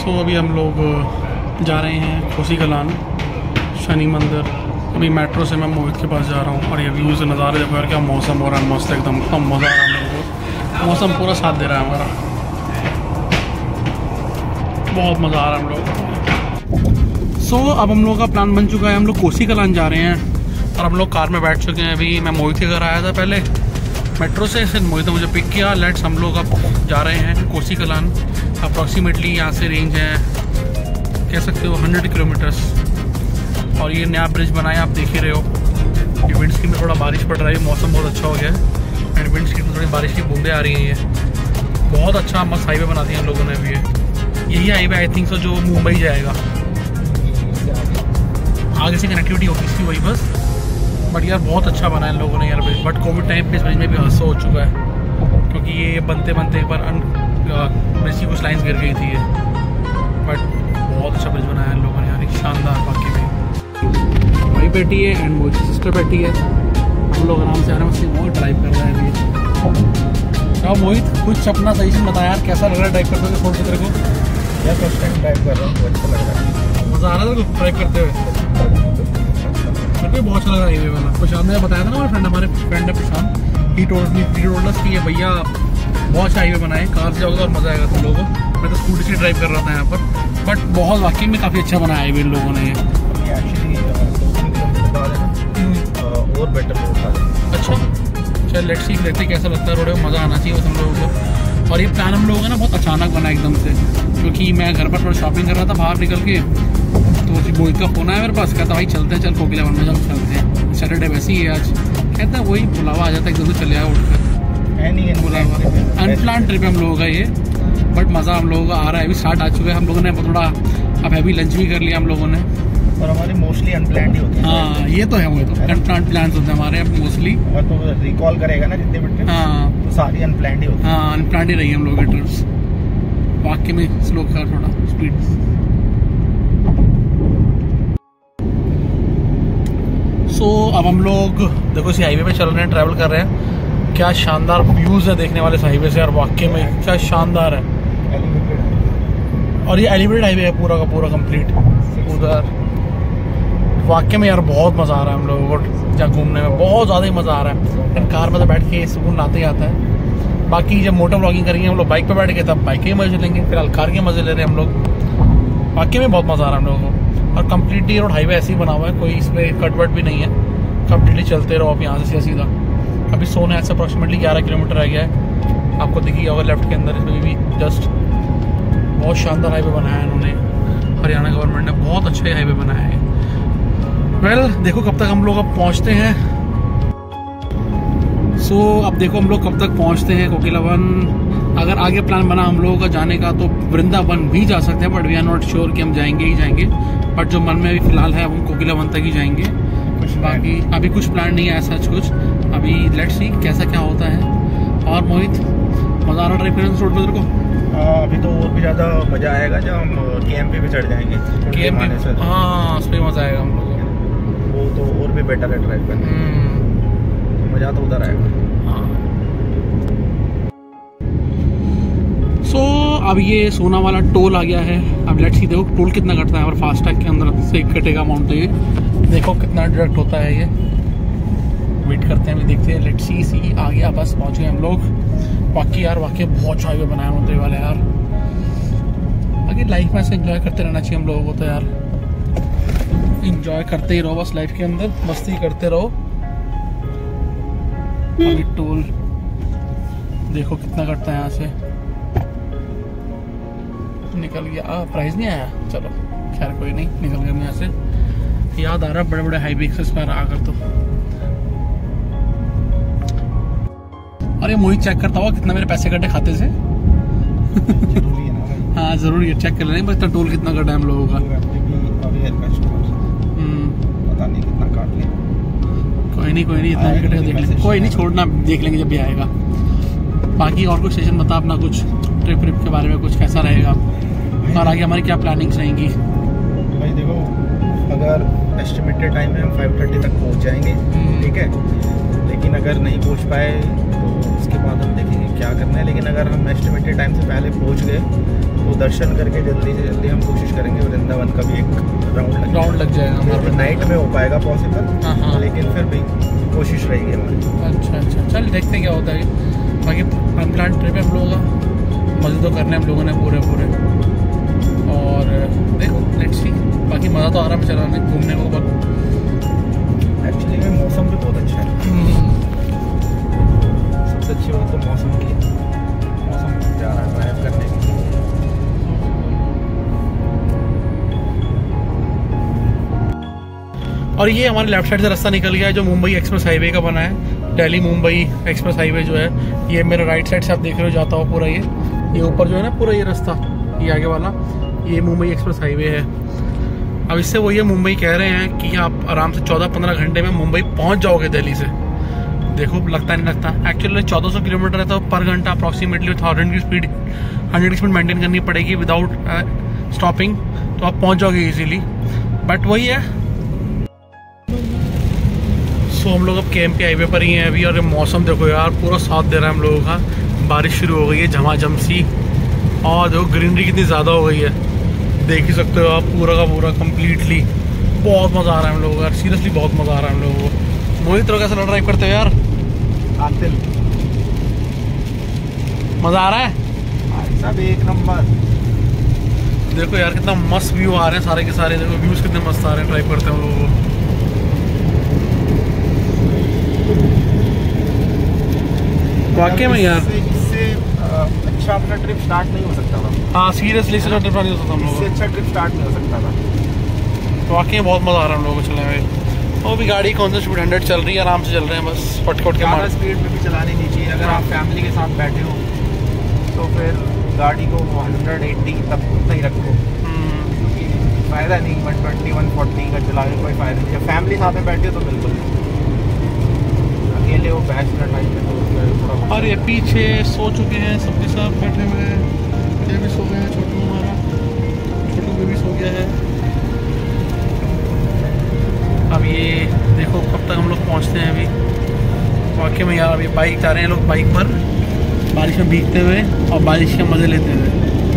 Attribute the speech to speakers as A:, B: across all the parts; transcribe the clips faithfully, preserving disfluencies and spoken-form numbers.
A: सो so, अभी हम लोग जा रहे हैं कोसी कलान शनि मंदिर। अभी मेट्रो से मैं मोहित के पास जा रहा हूँ और ये व्यूज़ नज़ारे देखो यार, क्या मौसम हो रहा है मस्त एकदम, कम मज़ा आ रहा है मेरे को। मौसम पूरा साथ दे रहा है हमारा, बहुत मज़ा आ रहा है हम लोग। सो so, अब हम लोग का प्लान बन चुका है, हम लोग कोसी कलान जा रहे हैं और हम लोग कार में बैठ चुके हैं। अभी मैं मोहित के घर आया था पहले मेट्रो से, फिर मोहित ने मुझे पिक किया। लेट्स हम लोग अब जा रहे हैं कोसी कलान। अप्रॉक्सीमेटली यहाँ से रेंज है कह सकते हो हंड्रेड किलोमीटर्स। और ये नया ब्रिज बनाया आप देख ही रहे हो। ये विंड स्क्रीन में थोड़ा बारिश पड़ रहा है, मौसम बहुत अच्छा हो गया है एंड विंड स्क्रीन में थोड़ी बारिश की बूंदें आ रही हैं। ये बहुत अच्छा मस्त हाईवे बना दिया हम लोगों ने। अभी यही हाईवे आई थिंक सो जो मुंबई जाएगा, आगे से कनेक्टिविटी होगी इसकी वही बस। बट यार बहुत अच्छा बना है इन लोगों ने यार ब्रिज। बट कोविड टाइम पे इस ब्रिज में भी हादसा हो चुका है क्योंकि ये बनते बनते एक बार ब्रिज की कुछ लाइन्स गिर गई थी ये। बट बहुत अच्छा ब्रिज बनाया है इन लोगों ने यार, एक शानदार। बाकी में वही बैठी है एंड मोहित की सिस्टर बैठी है। हम लोग आराम से आराम से मोहित ड्राइव कर रहे हैं अभी। क्या मोहित कुछ अपना सही से बता यार, कैसा लग रहा है ड्राइव करते हुए? फोन तेरे को
B: यार फर्स्ट टाइम ड्राइव कर रहा हूँ, अच्छा लग रहा है।
A: मज़ा आ रहा है तेरे ड्राइव करते हुए? मेरे को बहुत अच्छा लगा हाईवे वाला। प्रशांत ने बताया था ना, हमारे फ्रेंड हमारे फ्रेंड है प्रशांत, he told me he told us कि ये भैया बहुत अच्छा हाईवे बनाए, कार से जाओगे और मज़ा आएगा तुम लोगों को। मैं तो स्कूटी से ड्राइव कर रहा था यहाँ पर, बट बहुत वाकई में काफ़ी अच्छा बनाया हाईवे इन लोगों ने।
B: एक्चुअली और बेटर रोड।
A: अच्छा चल लेट्स सी देखते कैसा लगता है रोड में, मज़ा आना चाहिए तुम लोगों को। और ये प्लान हम लोगों का ना बहुत अचानक बना एकदम से, क्योंकि मैं घर पर थोड़ा शॉपिंग कर रहा था बाहर निकल के, तो मोहित का फ़ोन आया मेरे पास, कहता भाई चलते हैं, चल कोकिला वन में चल चलते हैं। सैटरडे वैसे ही है आज, कहता है वही बुलावा आ जाता है एकदम से चले आया उठ कर। बुलावा अनप्लान ट्रिप है हम लोगों का ये, बट मज़ा हम लोगों का आ रहा है। अभी स्टार्ट आ चुका है, हम लोगों ने थोड़ा अब हैवी लंच भी कर लिया हम लोगों ने।
B: और हमारे मोस्टली अनप्लान्ड ही होते हैं।
A: हाँ ये तो है, वो तो अनप्लान्ड प्लान्स होते हैं हमारे मोस्टली।
B: अगर तो रिकॉल करेगा ना जितने भी,
A: हाँ
B: तो सारी अनप्लान्ड ही होती है।
A: हाँ अनप्लान्ड ही रही है हम लोगों की ट्रिप्स। वाकई में स्लो कर थोड़ा स्पीड। सो so, अब हम लोग देखो इसी हाईवे पे चल रहे हैं, ट्रैवल कर रहे हैं। क्या शानदार व्यूज़ है देखने वाले इस हाईवे से यार, वाकई में क्या शानदार है। और ये एलिवेटेड हाईवे है पूरा का पूरा कंप्लीट उधर। वाकई में यार बहुत मज़ा आ रहा है हम लोगों को जहाँ घूमने में, बहुत ज़्यादा ही मज़ा आ रहा है। कार में तो बैठ के सुकून आते ही आता है। बाकी जब मोटर व्लॉगिंग करेंगे हम लोग बाइक पे बैठ के, तब बाइक के मज़े लेंगे, फिलहाल कार के मज़े ले रहे हैं हम लोग। वाकई में बहुत मज़ा आ रहा है हम लोगों को। और कम्प्लीटली रोड हाईवे ऐसे ही बना हुआ है, कोई इसमें कटवट भी नहीं है, कम्प्लीटली चलते रहो आप यहाँ से सीधा। अभी सोने ऐसे अप्रॉक्सीमेटली ग्यारह किलोमीटर रह गया है, आपको दिखिए होगा लेफ्ट के अंदर इसमें भी जस्ट। बहुत शानदार हाईवे बनाया है इन्होंने, हरियाणा गवर्नमेंट ने बहुत अच्छा हाईवे बनाया है। वेल well, देखो कब तक हम लोग अब पहुँचते हैं। सो so, अब देखो हम लोग कब तक पहुँचते हैं कोकिला वन। अगर आगे प्लान बना हम लोगों का जाने का तो वृंदावन भी जा सकते हैं, but we are not sure कि हम जाएंगे ही जाएंगे। बट जो मन में अभी फिलहाल है हम कोकिला वन तक ही जाएंगे। कुछ बाकी अभी कुछ प्लान नहीं है ऐसा कुछ। अभी लेट्स सी कैसा क्या होता है। और मोहित मज़ा आ रहा ड्राइव करने रोड पर को?
B: अभी तो और भी ज़्यादा मज़ा आएगा जब हम के एम पे भी चढ़ जाएंगे।
A: के एम पे हाँ उस पर मज़ा आएगा हम लोग,
B: वो तो और भी बेटर है ड्राइव करने, तो मज़ा तो उधर आएगा।
A: हाँ सो so, अब ये सोना वाला टोल आ गया है। अब लेट्स सी देखो टोल कितना कटता है और फास्टैग के अंदर से कटेगा अमाउंट। तो ये देखो कितना डिडक्ट होता है, ये वेट करते हैं, देखते हैं। लेट्स सी सी आ गया, बस पहुंच गए हम लोग। बाकी यार वाकई बहुत अच्छा हाईवे बनाया होते वाले यार। आगे लाइफ में ऐसे एंजॉय करते रहना चाहिए हम लोगों को, तो यार एंजॉय करते ही रहो बस लाइफ के अंदर, मस्ती करते रहो। अभी टोल देखो कितना कटता है यहाँ से, निकल गया। आ, प्राइस नहीं आया, चलो खैर कोई नहीं, निकल गया यहाँ से। याद आ रहा बड़े बड़े हाईवे एक्सेस पर आकर तो। अरे मोहित चेक करता हुआ कितना मेरे पैसे कटे खाते से।
B: जरूरी है ना?
A: हाँ जरूरी है, चेक कर लेना बस टोल कितना कटा है हम लोगों का।
B: पता नहीं कितना काट लिया।
A: कोई नहीं कोई नहीं, इतना भी कटेगा देख लेंगे, कोई नहीं छोड़ना, देख लेंगे जब भी आएगा। बाकी और कुछ स्टेशन बता अपना, कुछ ट्रिप ट्रिप के बारे में कुछ कैसा रहेगा और आगे हमारी क्या प्लानिंग्स रहेंगी।
B: भाई देखो अगर एस्टिमेटेड टाइम में हम फाइव थर्टी तक पहुंच जाएंगे, ठीक है, लेकिन अगर नहीं पहुंच पाए तो उसके बाद हम देखेंगे क्या करना है। लेकिन अगर हम एस्टिमेटेड टाइम से पहले पहुंच गए तो दर्शन करके जल्दी से जल्दी हम कोशिश करेंगे वृंदावन का भी एक राउंड लग
A: राउंड लग जाएगा हमारा।
B: नाइट में हो पाएगा पॉसिबल,
A: हाँ।
B: लेकिन फिर भी कोशिश रहेगी हमारी।
A: अच्छा अच्छा, चल देखते क्या होता है। बाकी अनप्लान ट्रिप है हम लोगों का, मज़े तो करने हम लोगों ने पूरे पूरे, और देखो लेट्स सी। बाकी मज़ा तो आराम से चलाने घूमने को।
B: एक्चुअली में मौसम भी बहुत अच्छा है, सबसे अच्छी बात तो मौसम की, मौसम जा रहा है ड्राइव करने की।
A: और ये हमारे लेफ्ट साइड से रास्ता निकल गया है जो मुंबई एक्सप्रेस हाईवे का बना है। दिल्ली मुंबई एक्सप्रेस हाईवे जो है ये मेरे राइट साइड से आप देख रहे हो जाता हो पूरा। ये ये ऊपर जो है ना पूरा ये रास्ता, ये आगे वाला ये मुंबई एक्सप्रेस हाईवे है। अब इससे वो ये मुंबई कह रहे हैं कि आप आराम से चौदह पंद्रह घंटे में मुंबई पहुंच जाओगे दिल्ली से। देखो लगता नहीं लगता, एक्चुअली चौदह सौ किलोमीटर है तो पर घंटा अप्रॉक्सीमेटली थाउजेंड की स्पीड हंड्रेड की स्पीड मेंटेन करनी पड़ेगी विदाउट स्टॉपिंग, तो आप पहुंच जाओगे इजीली। बट वही है, सो हम लोग अब के एम पी हाईवे पर ही हैं अभी। और मौसम देखो यार पूरा साथ दे रहा है हम लोगों का, बारिश शुरू हो गई है झमाझम सी, और देखो ग्रीनरी कितनी ज़्यादा हो गई है, देख ही सकते हो आप पूरा का पूरा कम्प्लीटली। बहुत मज़ा आ रहा है हम लोगों को यार, सीरियसली बहुत मज़ा आ रहा है हम लोगों को। मोहित तो कैसा ड्राइव करते हो यार?
B: आते
A: मज़ा आ रहा है
B: सब एक नंबर।
A: देखो यार कितना मस्त व्यू आ रहे हैं सारे के सारे, देखो व्यूज़ कितने मस्त आ रहे हैं ड्राइव करते हैं हम लोगों को। वाकई में यार
B: इससे अच्छा अपना ट्रिप स्टार्ट नहीं हो सकता था।
A: हाँ सीरियसली इससे ट्रिप नहीं हो सकता हम लोगों
B: इससे अच्छा ट्रिप स्टार्ट नहीं हो सकता था।
A: को। वाकई में बहुत मज़ा आ रहा है हम लोगों को चलने में। वो भी गाड़ी कौन सा स्पीड हंड्रेड चल रही है, आराम से चल रहे हैं बस फट फट के मार।
B: स्पीड में भी चलानी नहीं चाहिए। अगर आप फैमिली के साथ बैठे हो तो फिर गाड़ी को हंड्रेड एट्टी तक उतना ही रखो, क्योंकि फ़ायदा नहीं वन ट्वेंटी वन फोर्टी का चलाने कोई फ़ायदा नहीं। जब फैमिली साथ में बैठे हो तो बिल्कुल, अकेले वो बैचलर टाइप में तो थोड़ा।
A: और ये पीछे सो चुके हैं सबके साथ बैठे हुए हैं, ये भी सो गए हैं, छोटू हमारा छोटू भी, भी सो गया है। अब ये देखो कब तक हम लोग पहुंचते हैं अभी। वाकई में यार अभी बाइक जा रहे हैं लोग, बाइक पर बारिश में भीगते हुए और बारिश के मज़े लेते हुए,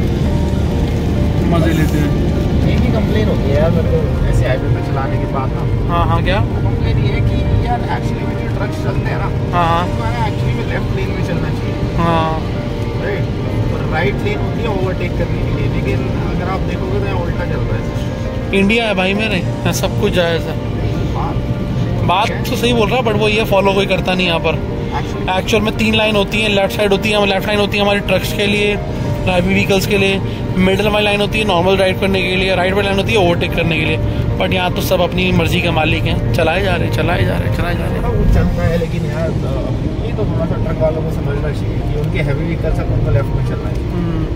A: मज़े लेते हुए।
B: एक ही कंप्लेन होती है यार मेरे को ऐसे हाईवे पे चलाने के बाद ना।
A: हाँ हाँ क्या
B: कंप्लेन ये है कि यार एक्चुअली में जो ट्रक्स चलते हैं ना,
A: हाँ हाँ
B: हमारा एक्चुअली में लेफ्ट लेन में चलना चाहिए।
A: हाँ
B: राइट, और राइट लेन होती है ओवरटेक करने के लिए, लेकिन अगर आप देखोगे तो यहाँ उल्टा चल रहा है।
A: इंडिया है भाई मेरे, यहाँ सब कुछ जायज़ है। बात तो सही बोल रहा है, बट वो ये फॉलो कोई करता नहीं यहाँ पर। एक्चुअल में तीन लाइन होती है, लेफ्ट साइड होती है, लेफ्ट लाइन होती है हमारी ट्रक्स के लिए, हैवी व्हीकल्स के लिए, मिडिल वाली लाइन होती है नॉर्मल ड्राइव करने के लिए, राइट वाली लाइन होती है ओवरटेक करने के लिए। बट यहाँ तो सब अपनी मर्जी के मालिक हैं, चलाए जा रहे चलाए जा रहे चलाए जा रहे
B: वो चलता है। लेकिन यार ये तो थोड़ा सा ट्रक वालों को समझना चाहिए कि उनके हैवी व्हीकल्स हैं, उनको लेफ्ट में चलना है।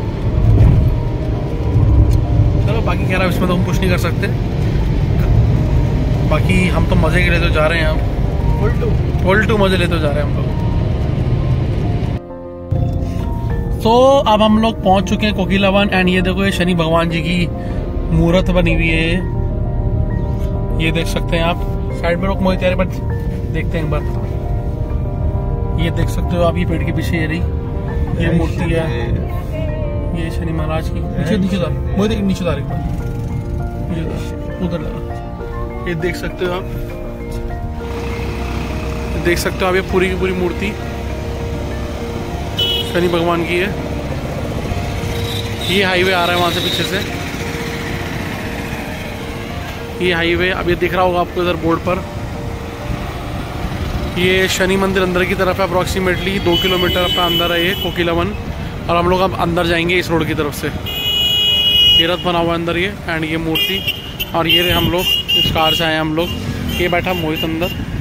A: चलो बाकी कह रहा है इसमें तो हम कुछ नहीं कर सकते, बाकी हम तो मज़े के लिए तो जा रहे हैं, हम
B: फुल टू
A: फुल टू मज़े लेते जा रहे हैं हम लोग। तो अब हम लोग पहुंच चुके हैं कोकिलावन, एंड ये देखो ये शनि भगवान जी की मूर्त बनी हुई है, ये देख सकते हैं आप। साइड में लोग मोहित यार पर देखते हैं एक बार, ये देख सकते हो आप, ये पेड़ के पीछे ये रही ये मूर्ति है, ये शनि महाराज की। नीचे नीचे उतार मोहित, नीचे उतार एक बार, उधर लगा, ये देख सकते हो आप, देख सकते हो आप ये पूरी की पूरी मूर्ति शनि भगवान की है। ये हाईवे आ रहा है वहाँ से पीछे से, ये हाईवे अब ये दिख रहा होगा आपको इधर बोर्ड पर। ये शनि मंदिर अंदर की तरफ है, अप्रॉक्सीमेटली दो किलोमीटर अपना अंदर है ये कोकिलावन, और हम लोग अब अंदर जाएंगे इस रोड की तरफ से। ये रथ बना हुआ है अंदर ये, एंड ये मूर्ति, और ये हम लोग इस कार से आए हम लोग। ये बैठा मोहित अंदर,